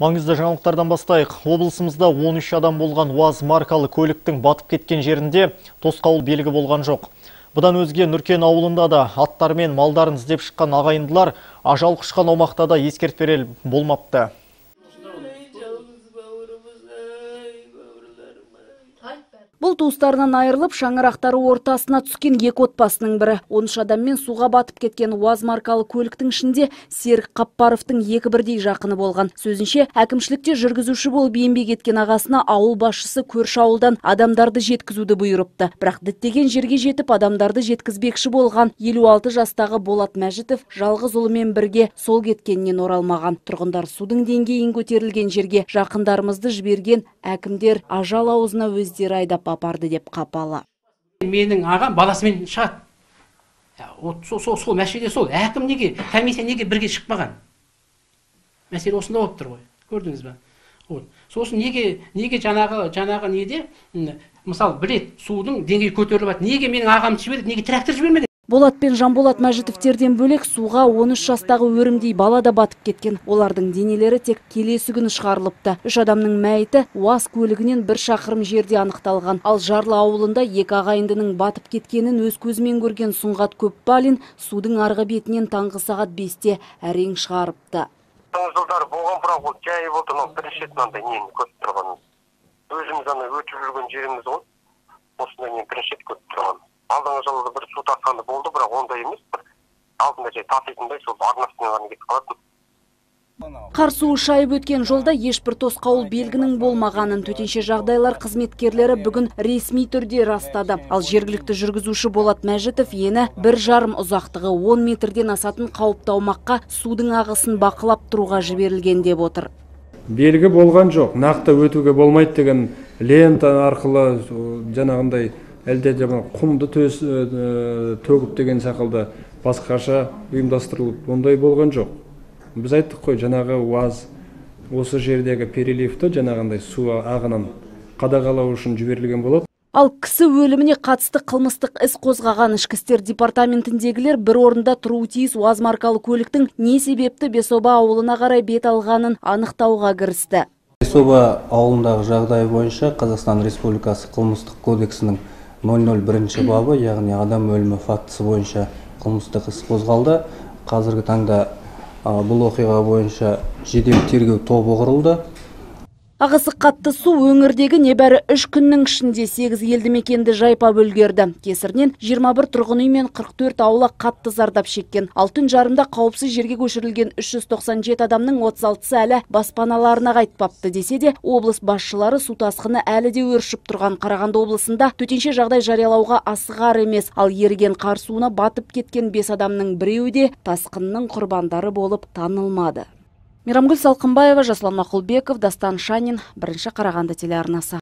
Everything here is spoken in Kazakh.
Маңызды жаңалықтардан бастайық. Облысымызда 13 адам болған УАЗ маркалы көліктің батып кеткен жерінде тосқауыл белгі болған жоқ. Бұдан өзге Нұркен ауылында да аттар мен малдарын іздеп шыққан ағайындылар ажал құшқан аумақта да ескертпер болмапты. Бұл туыстарынан айырылып, шаңырақтары ортасына түскен екі отбасының бірі. 13 адаммен суға батып кеткен УАЗ маркалы көліктің ішінде Серік Қаппаровтың екі бірдей жақыны болған. Сөзінше, әкімшілікте жүргізуші болып еңбек еткен ағасына ауыл басшысы көрші ауылдан адамдарды жеткізуді бұйырыпты. Бірақ діттеген жерге жетіп, адамдарды жеткізбекші болған 56 жастағы Болат Мәжітов жалғыз ұлымен бірге сол кеткеннен оралмаған. Тұрғындар судың деңгейін көтерілген жерге жақындарымызды жіберген, әкімдер ажал аузына өздері айдап апарды деп қапалы. Менің ағам баласымен шығады. Сол мәселе сол. Әкім неге, комиссия неге бірге шықпаған? Мәселе осында болып тұр ғой. Көрдіңіз бе? Сосын неге жаңағы неде, мысалы, білет, судың деңгейі көтеріліп жатыр. Неге менің ағам жіберді, неге трактор жібермеді? Болат пен Жанболат Мәжітовтерден бөлек суға 13 жастағы өрімдей бала да батып кеткен. Олардың денелері тек келесі күні шығарылыпты. 3 адамның мәйіті УАЗ көлігінен 1 шақырым жерде анықталған. Ал Жарлы ауылында екі ағайындының батып кеткенін өз көзімен көрген Сұңғат Көпбалин судың арғы бетінен таңғы сағат 5-те әрең шығарыпты. Жылдар болған, бірақ ол жай болды, бірінші рет мынандай нені көріп тұрғанымыз. Өзіміз өтіп жүрген жеріміз ғой. Осындай мен бірінші рет көріп тұрғанымыз. Алдыңғы жылы бір су тасқаны болды, бірақ ондай емес. Алдында жай таситындай сол арнасына ғана кетіп қалатын. Қар суы шайып өткен жолда ешбір тосқауыл белгінің болмағанын төтенше жағдайлар қызметкерлері бүгін ресми түрде растады. Ал жергілікті жүргізуші Болат Мәжітов ені 1,5 ұзақтығы 10 метрден асатын қауіпті аумаққа судың ағысын бақылап тұруға жіберілген деп отыр. Белгі болған жоқ, нақты өтуге болмайды деген лента арқылы жаңағындай әлде құмды төгіп деген сақалда басқаша ұйымдастырылып, ондай болған жоқ. Біз айттық қой, жаңағы УАЗ осы жердегі переливті жаңағындай су ағынын қадағалау үшін жіберілген болады. Ал кісі өліміне қатысты қылмыстық іс қозғаған ішкі істер департаментіндегілер бір орында тұруы тиіс УАЗ маркалы көліктің не себепті Бесоба ауылына қарай бет алғанын анықтауға кірісті. Бесоба ауылындағы жағдай бойынша Қазақстан Республикасы қылмыстық кодексінің 001 бабы, яғни адам өлімі фактісі бойынша қылмыстық іс қозғалды. Қазіргі таңда бұл оқиға бойынша жедел тергеу тобы құрылды. Ағысы қатты су өңірдегі небәрі 3 күннің ішінде 8 елді мекенді жайпап үлгерді. Кесірінен 21 тұрғын үй мен 44 аула қатты зардап шеккен. Ал түн жарымда қауіпсіз жерге көшірілген 397 адамның 36-сы әлі баспаналарына қайтпапты десе де, облыс басшылары су тасқыны әлі де өршіп тұрған Қарағанды облысында төтенше жағдай жариялауға асығар емес. Ал еріген қар суына батып кеткен 5 адамның біреуі де тасқынның құрбандары болып танылмады. Мейрамгүл Салқынбаева, Жасұлан Мақұлбеков, Дастан Шанин, 1 Қарағанды телеарнасы.